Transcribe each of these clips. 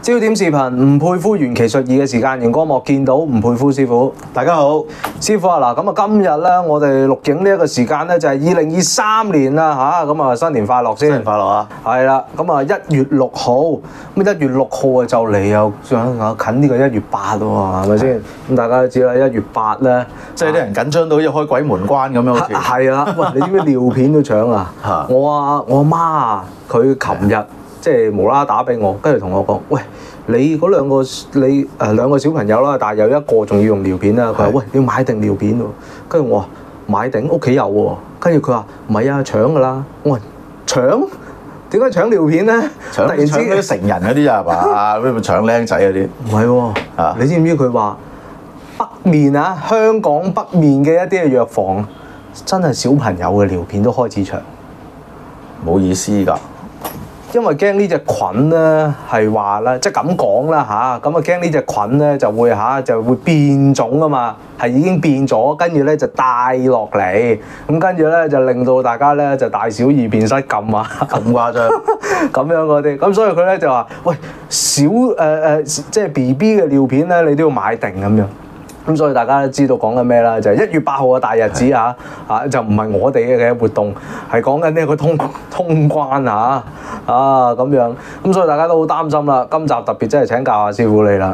焦點視頻吳佩孚元奇術2嘅時間，熒光幕見到吳佩孚師傅。 大家好， 師傅啊，嗱咁啊，今日咧我哋錄影呢一個時間咧就係2023年啦嚇，咁啊新年快樂先。 新年快樂啊！ 係啦，咁啊1月6號，咁1月6號啊就嚟又近呢個1月8喎，係咪先？咁大家都知啦，1月8咧， 即係啲人緊張到好似開鬼門關咁樣好似。 係啦，喂，你知唔知尿片都搶啊？我阿媽啊，佢琴日即係無啦啦打俾我，跟住同我講，喂。你嗰兩個小朋友啦，但係有一個仲要用尿片啦。佢話：喂，你要買定尿片喎。跟住我話買定，屋企有喎。跟住佢話唔係啊，搶㗎啦。我話搶？點解搶尿片咧？ 突然之間啲成人嗰啲係嘛？咩搶僆仔嗰啲？ 唔係喎，你知唔知佢話北面啊，香港北面嘅一啲嘅藥房，真係小朋友嘅尿片都開始搶。 冇意思㗎。 因為驚呢隻菌咧係話咧，即係咁講啦嚇，咁啊驚呢隻菌咧就會變種啊嘛，係已經變咗，跟住咧就帶落嚟，咁跟住咧就令到大家咧就大小二便失禁啊， 咁誇張， 咁樣嗰啲，咁所以佢咧就話：喂，即係 BB 嘅尿片咧，你都要買定咁樣。咁所以大家都知道講緊咩啦，就係1月8號嘅大日子嚇，就唔係我哋嘅活動，係講緊呢個通關嚇咁樣，咁所以大家都好擔心啦。今集特別真係請教下師傅你啦。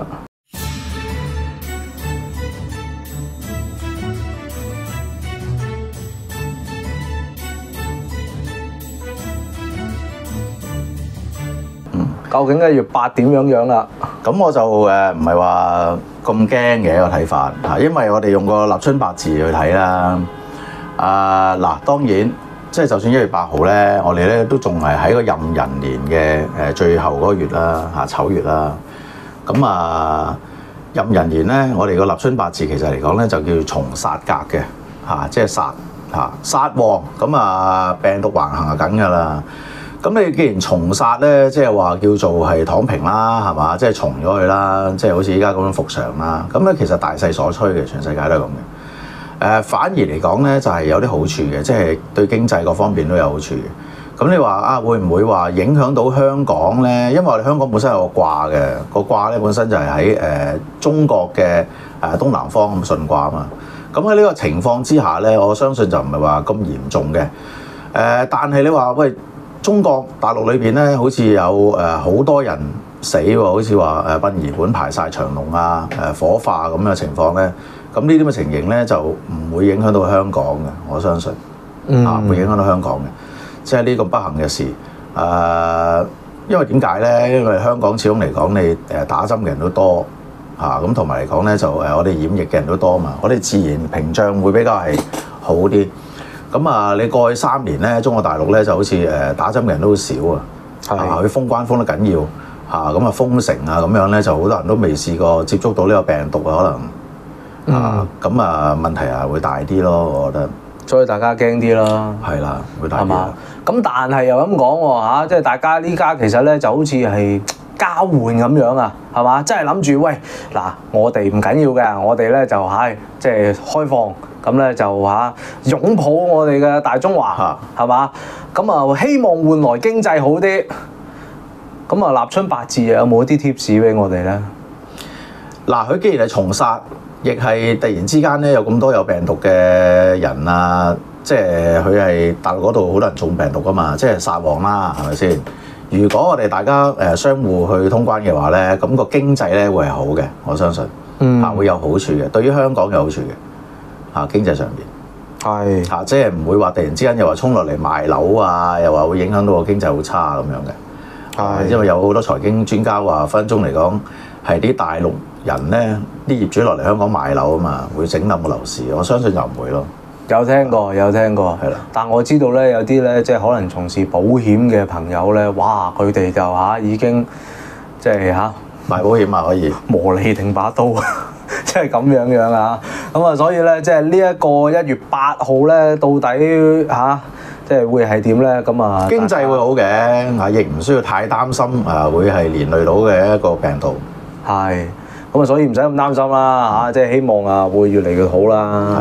究竟1月8點樣啦？ 咁我就唔係話咁驚嘅一個睇法嚇，因為我哋用個立春八字去睇啦。嗱，當然即係就算1月8號咧，我哋咧都仲係喺個壬寅年嘅最後嗰個月啦嚇，丑月啦。咁壬寅年咧，我哋個立春八字其實嚟講咧就叫重煞格嘅嚇，即係煞旺，咁病毒橫行就緊㗎啦。咁你既然重煞咧，即係話叫做係躺平啦，係嘛？即係重咗佢啦，即係好似依家咁樣復常啦。咁咧其實大勢所趨嘅，全世界都係咁嘅。反而嚟講咧，就係有啲好處嘅，即係對經濟各方面都有好處嘅。咁你話會唔會話影響到香港咧？因為我哋香港本身有個卦嘅，個卦咧本身就係喺中國嘅東南方咁巽卦啊嘛。咁喺呢個情況之下咧，我相信就唔係話咁嚴重嘅。但係你話喂，中國大陸裏邊咧，好似有好多人死喎，好似話殯儀館排晒長龍啊，火化咁嘅情況咧，咁呢啲咁嘅情形咧就唔會影響到香港嘅，我相信會影響到香港嘅，即係呢個不幸嘅事。因為點解咧？因為香港始終嚟講，你打針嘅人都多咁同埋嚟講咧就我哋染疫嘅人都多嘛，我哋自然屏障會比較係好啲。咁你過去3年咧，中國大陸咧就好似打針嘅人都好少佢封關封得緊要咁封城咁樣咧，就好多人都未試過接觸到呢個病毒可能咁問題會大啲咯，我覺得。 所以大家驚啲啦。係啦，會大啲啦。 咁但係又咁講喎即係大家呢家其實咧就好似係交換咁樣啊，係嘛？即係諗住喂嗱，我哋唔緊要嘅，我哋咧就即係開放。咁咧就擁抱我哋嘅大中華，係嘛？咁希望換來經濟好啲。咁立春八字有冇啲 tips 俾我哋咧？ 嗱，佢既然係重煞，亦係突然之間咧有咁多有病毒嘅人即係佢係大陸嗰度好多人中病毒噶嘛，即係煞旺啦，係咪先？如果我哋大家相互去通關嘅話咧，咁個經濟咧會係好嘅，我相信會有好處嘅，對於香港有好處嘅。經濟上邊即係唔會話突然之間又話衝落嚟賣樓又話會影響到個經濟好差咁樣嘅。因為有好多財經專家話分分鐘嚟講係啲大陸人咧，啲業主落嚟香港買樓啊嘛，會整冧個樓市。我相信就唔會咯。 有聽過，係啦。但我知道咧，有啲咧即係可能從事保險嘅朋友咧，哇！佢哋就已經即係賣保險可以磨利定把刀。即係咁樣咁所以咧，即係呢一個1月8號咧，到底即係會係點咧？咁經濟會好嘅，亦唔需要太擔心會係連累到嘅一個病毒。 係，咁所以唔使咁擔心啦即係希望會越嚟越好啦。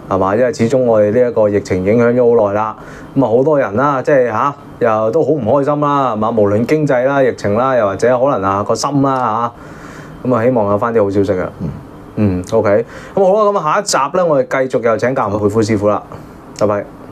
係嘛？因為始終我哋呢一個疫情影響咗好耐啦，咁啊好多人啦，即係又都好唔開心啦，係嘛？無論經濟啦、疫情啦，又或者可能個心啦咁啊希望有翻啲好消息啊。OK，咁好啦，咁下一集咧，我哋繼續又請教培富師傅啦，拜拜。